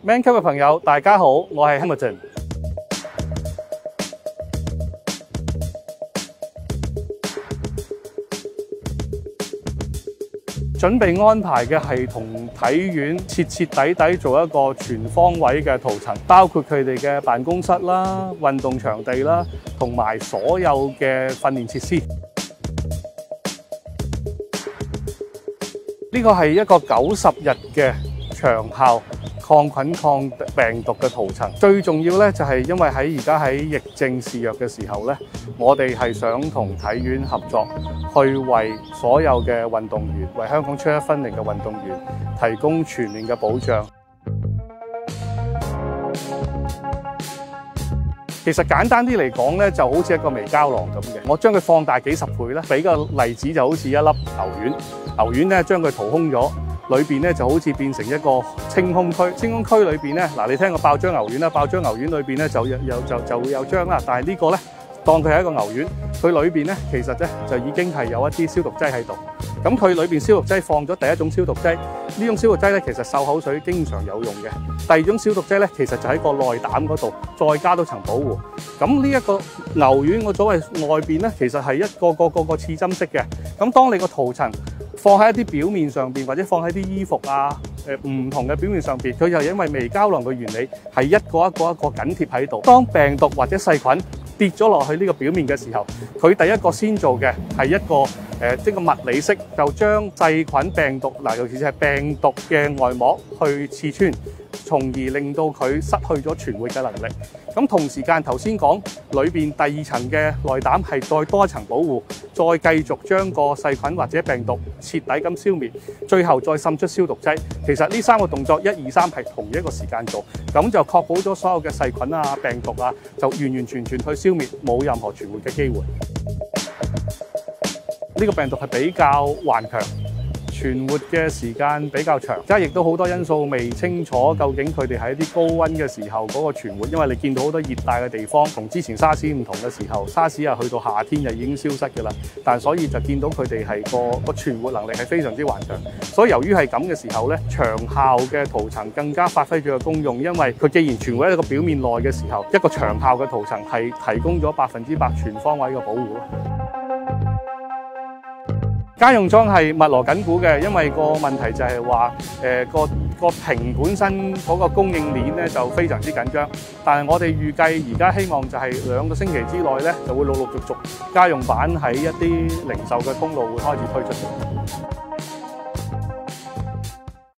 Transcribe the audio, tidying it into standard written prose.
Man 級嘅朋友，大家好，我係 Hamilton。準備安排嘅係同體院徹底做一個全方位嘅圖層，包括佢哋嘅辦公室啦、運動場地啦，同埋所有嘅訓練設施。呢個係一個90日嘅長效抗菌抗病毒嘅圖層。最重要咧就係因為而家喺疫症肆虐嘅時候咧，我哋係想同體院合作，去為所有嘅運動員，為香港出一分力嘅運動員提供全面嘅保障。其實簡單啲嚟講咧，就好似一個微膠囊咁嘅。我將佢放大幾十倍咧，俾個例子就好似一粒牛丸。牛丸咧將佢掏空咗，裏邊咧就好似變成一個清空區。清空區裏邊咧，嗱你聽過爆漿牛丸啦，爆漿牛丸裏邊咧就會有漿啦。但係呢個咧，當佢係一個牛丸，佢裏邊咧其實咧就已經係有一啲消毒劑喺度。咁佢裏邊消毒劑放咗第一種消毒劑，呢種消毒劑咧其實漱口水經常有用嘅。第二種消毒劑咧其實就喺個內膽嗰度，再加多層保護。咁呢一個牛丸我所謂外邊咧，其實係一個刺針式嘅。咁當你個塗層放喺一啲表面上邊，或者放喺啲衣服啊，唔同嘅表面上邊，佢就因為微膠囊嘅原理係一個緊貼喺度。當病毒或者細菌跌咗落去呢個表面嘅時候，佢第一個先做嘅係一個即係物理式，就將細菌病毒尤其是係病毒嘅外膜去刺穿，從而令到佢失去咗存活嘅能力。咁同時間頭先講裏邊第二層嘅內膽係再多一層保護，再繼續將個細菌或者病毒徹底咁消滅，最後再滲出消毒劑。其實呢3個動作1、2、3係同一個時間做，咁就確保咗所有嘅細菌啊、病毒啊就完全去消滅，冇任何存活嘅機會。呢個病毒係比較頑強，存活嘅時間比較長，而家亦都好多因素未清楚，究竟佢哋喺啲高溫嘅時候嗰個存活，因為你見到好多熱帶嘅地方，同之前沙士唔同嘅時候，沙士去到夏天就已經消失㗎啦，但所以就見到佢哋係個存活能力係非常之頑強。所以由於係咁嘅時候咧，長效嘅塗層更加發揮咗個功用，因為佢既然存活喺一個表面內嘅時候，一個長效嘅塗層係提供咗100%全方位嘅保護。家用裝係密鑼緊鼓嘅，因為個問題就係話個瓶本身嗰個供應鏈咧就非常之緊張，但係我哋預計而家希望就係2個星期之內咧就會陸續家用版喺一啲零售嘅通路會開始推出。